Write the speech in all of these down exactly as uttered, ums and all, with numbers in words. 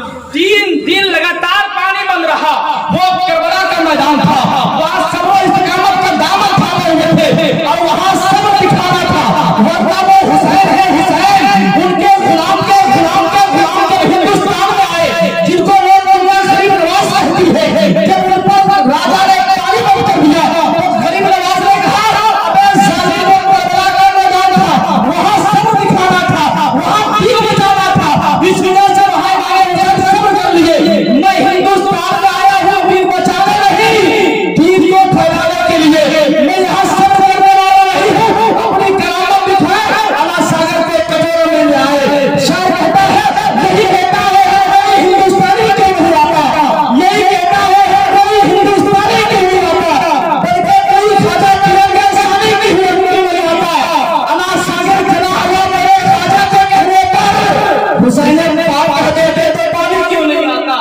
तीन दिन लगातार पानी बंद रहा। वो करबला का मैदान था, वहां सबो इस्तिकामत का दामन थामे हुए थे और वहां सब दिखाना था। वरना वो हुसैन है, हुसैन उनके गुलाम के गुलाम के गुलाम के हिंदुस्तान में आए, जिनको लोग दुनिया गरीब नवाज कहती है। जब उन पर राजा ने ताली बंद कर दिया तो गरीब नवाज ने कहा, अबे जालिमों, करबला का मैदान था, वहां सब दिखाना था, वहां दीन बचाना था। इस वजह से वहां सब कर लिए। मैं हिंदुस्तान में आया हूं दीन बचाने नहीं, दीन को फैलाने के लिए। मैं यहाँ सब करने वाला नहीं हूँ, अपनी करामत दिखाए अला सागर के कटोरों में ले आए। शायर कहता है, यही कहता है कोई हिंदुस्तानी क्यों नहीं आता, यही कहता है कोई हिंदुस्तानी क्यों नहीं आता, बल्कि कोई ख्वाजा तिरंगा सानी क्यों नहीं आता। अला सागर चला आया मेरे ख्वाजा के कहने पर, हुसैन पाक कहते थे तो पानी क्यों नहीं आता।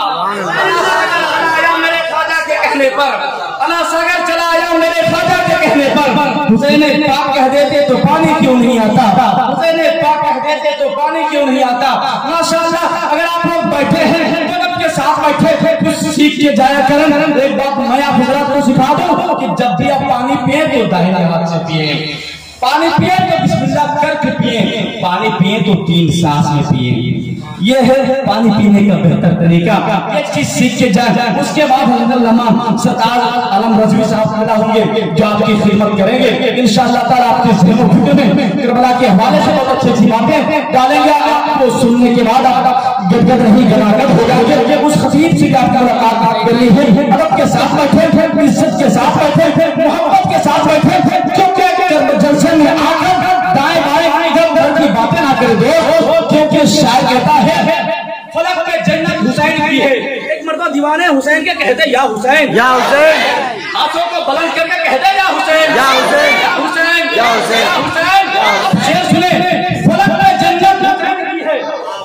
आया मेरे ख्वाजा के कहने पर, अला सागर चला आया मेरे ख्वाजा के कहने पर, हुसैन पाक कह देते तो पानी क्यों नहीं आता, हुसैन पाक कह देते तो पानी क्यों नहीं आता। माशाअल्लाह, अगर आप लोग बैठे हैं जब के साथ बैठे थे कुछ सीख के जाया करें। एक बात मैं आप हजरात को सिखा दूं कि जब भी आप पानी पिए तो दाहिने हाथ से पिए, पानी पिए तो बिस्मिल्लाह करके पिए, पानी पिए तो तीन सांस में पिए। ये है पानी पीने का बेहतर तरीका। एक चीज सीख के जाए, उसके बाद सरदार आलम रजवी साहब पैदा होंगे जो आपकी खिदमत करेंगे इंशाअल्लाह ताला। आपके ज़हन और फिक्र में करबला के हवाले से बहुत अच्छी अच्छी बातें डालेंगे। आपको सुनने के बाद आप गदगद नहीं गदगद हो जाएंगे। उस खतीब से आपकी मुलाकात करनी है, अदब के साथ बैठे, इज्जत के साथ बैठे, मोहब्बत के साथ बैठे, क्योंकि जलसे में आकर दाएं बाएं इधर उधर की बातें ना कर दो। क्योंकि शायर कहता है फलक पे जन्नत हुसैन की है। एक मर्तबा दीवाने हुसैन के कहते या हुसैन या हुसैन, हाथों को बुलंद करके कहते या हुसैन या हुसैन या हुसैन या हुसैन या हुसैन। शेर सुने, फलक पे जन्नत हुसैन की है,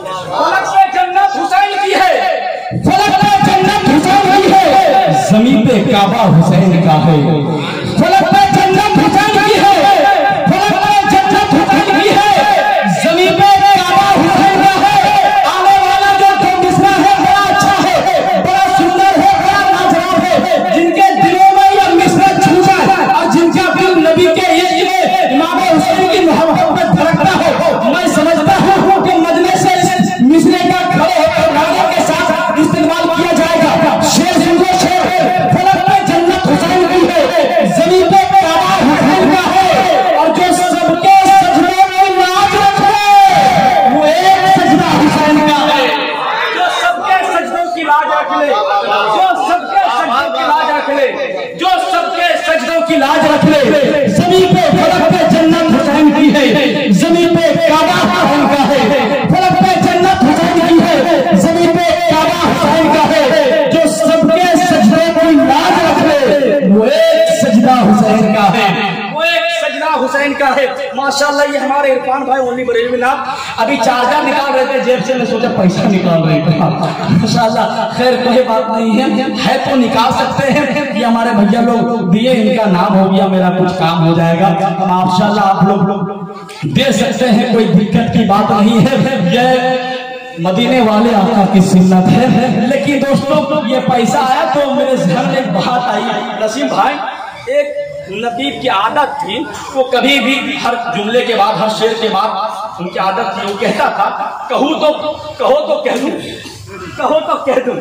फलक पे जन्नत हुसैन की है, फलक पे जन्नत हुसैन की है, ज़मीन पे काबा हुसैन का है। फलक पे जन्नत हुसैन की है, फलक पे जन्नत हुसैन की है, ज़मीन पे काबा हुसैन का है। आने वाला जो मिसरा है बड़ा अच्छा है, बड़ा सुंदर है, बड़ा लाजवाब है। जिनके दिलों में यह मिसरा छूटा है और जिनका दिल नबी के इश्क में इमाम हुसैन की मोहब्बत में धड़कता हो, मैं समझता हूँ कि मजलिस से इस मिसरे का खड़े होकर नारे के साथ इस्तेमाल किया जाएगा। शेर सुनो, शेर फलक पे जन्नत हुसैन की है, ज़मीन पे काबा हुसैन का है, और जो सबके सजदों में लाज रखे वो एक सजदा हुसैन का है। जो सबके सजदों की लाज रख ले, जो सबके सजदों की लाज रख ले, जो सबके सजदों की लाज रख ले। ज़मीन पे फलक पे जन्नत हुसैन की है, ज़मीन पे काबा हुसैन का है। फलक पे जन्नत हुसैन की है, ज़मीन पे काबा हुसैन का है। जो सबके सजदों को लाज रख ले वो एक सजदा हुसैन का है, वो एक सजदा हुसैन का है। माशाअल्लाह, ये हमारे इरफान भाई ओनली बरेलवी ना अभी चार्जर निकाल रहे थे जेब से, मैं सोचा पैसा निकाल रहे थे। माशाअल्लाह, खैर कोई बात नहीं है, है तो निकाल सकते हैं। ये हमारे भैया लोग दिए, इनका नाम हो गया, मेरा कुछ काम हो जाएगा। माशाअल्लाह आप लोग दे सकते हैं, कोई दिक्कत की बात नहीं है। ये मदीने वाले आका की सुन्नत है। लेकिन दोस्तों, ये पैसा आया तो मेरे ज़हन में एक बात आई। नसीम भाई, एक नबी की आदत थी, वो कभी भी हर जुमले के बाद, हर शेर के बाद उनकी आदत थी, वो कहता था कहूँ तो कहो तो कह दूं, कहो तो कह दूं,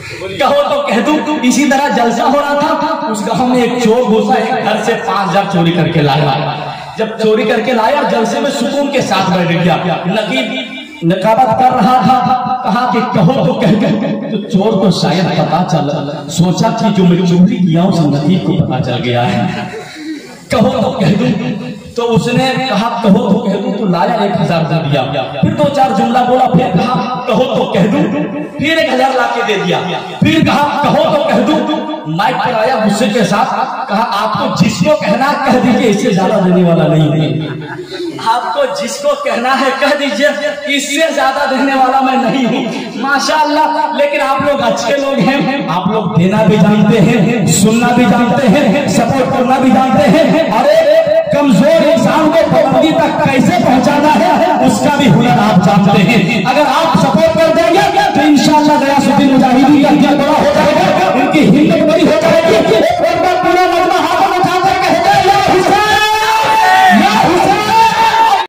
कहो तो कह दूं। इसी तरह जलसा हो रहा था, उस गांव में एक चोर घुसा, एक घर से पांच हजार चोरी करके लाया। जब चोरी करके लाया, जलसे में सुकून के साथ बैठ गया। नकीब नकाबत कर रहा था, कहा कि कहो तो कह दे। तो चोर को शायद पता चल, सोचा कि जो मैं चोरी किया उस नकीब को पता चल गया है, कहो तो कह दूं। तो उसने कहा कहो तो कह दूं, तो लाया एक हजार दे दिया। फिर दो चार जुमला बोला, फिर कहा कहो तो कह दूं, फिर एक हजार ला के दे दिया। फिर कहा कहो तो कह दूं, माइक पर आया गुस्से के साथ, कहा आपको जिसको कहना कह दीजिए, इससे ज्यादा देने वाला नहीं है। आपको जिसको कहना है कह दीजिए, इससे ज्यादा देने वाला मैं नहीं हूँ। माशाअल्लाह, लेकिन आप लोग अच्छे लोग हैं, आप लोग देना भी जानते हैं, सुनना भी जानते हैं, सपोर्ट करना भी जानते हैं। अरे कमजोर इंसान को बुलंदी तक कैसे पहुंचाना है, उसका भी हुनर आप जानते हैं। अगर आप सपोर्ट कर देंगे तो इंशाअल्लाह गयासुद्दीन मुजाहिदी का दिल बड़ा हो जाएगा, उनकी हिम्मत बड़ी हो जाएगी, एक बार पूरा